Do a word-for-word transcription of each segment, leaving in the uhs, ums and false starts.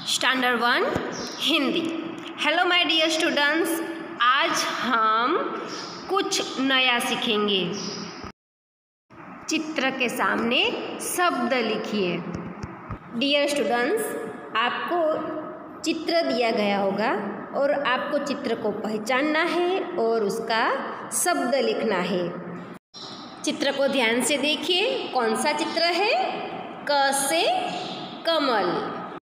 Standard one Hindi. Hello my dear students, आज हम कुछ नया सीखेंगे। चित्र के सामने शब्द लिखिए। डियर स्टूडेंट्स, आपको चित्र दिया गया होगा और आपको चित्र को पहचानना है और उसका शब्द लिखना है। चित्र को ध्यान से देखिए। कौन सा चित्र है? क से कमल।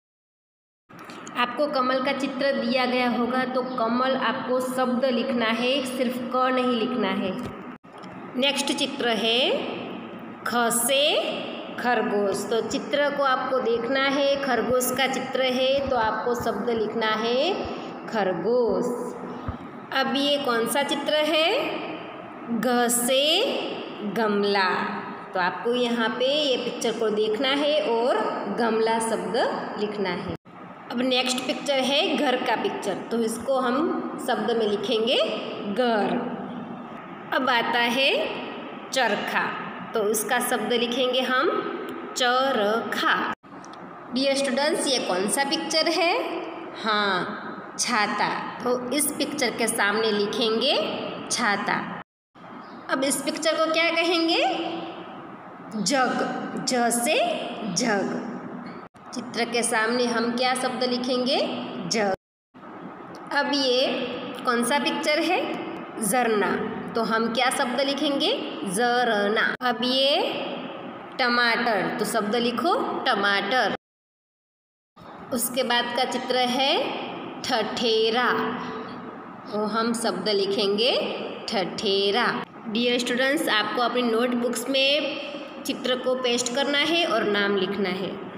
आपको कमल का चित्र दिया गया होगा तो कमल आपको शब्द लिखना है, सिर्फ क नहीं लिखना है। नेक्स्ट चित्र है ख से खरगोश। तो चित्र को आपको देखना है, खरगोश का चित्र है तो आपको शब्द लिखना है खरगोश। अब ये कौन सा चित्र है? घ से गमला। तो आपको यहाँ पे ये पिक्चर को देखना है और गमला शब्द लिखना है। अब नेक्स्ट पिक्चर है घर का पिक्चर, तो इसको हम शब्द में लिखेंगे घर। अब आता है चरखा, तो इसका शब्द लिखेंगे हम चरखा। डियर स्टूडेंट्स, ये कौन सा पिक्चर है? हाँ, छाता। तो इस पिक्चर के सामने लिखेंगे छाता। अब इस पिक्चर को क्या कहेंगे? जग। ज से जग। चित्र के सामने हम क्या शब्द लिखेंगे? जग। अब ये कौन सा पिक्चर है? झरना। तो हम क्या शब्द लिखेंगे? झरना। अब ये टमाटर, तो शब्द लिखो टमाटर। उसके बाद का चित्र है ठठेरा, तो हम शब्द लिखेंगे ठठेरा। डियर स्टूडेंट्स, आपको अपनी नोटबुक्स में चित्र को पेस्ट करना है और नाम लिखना है।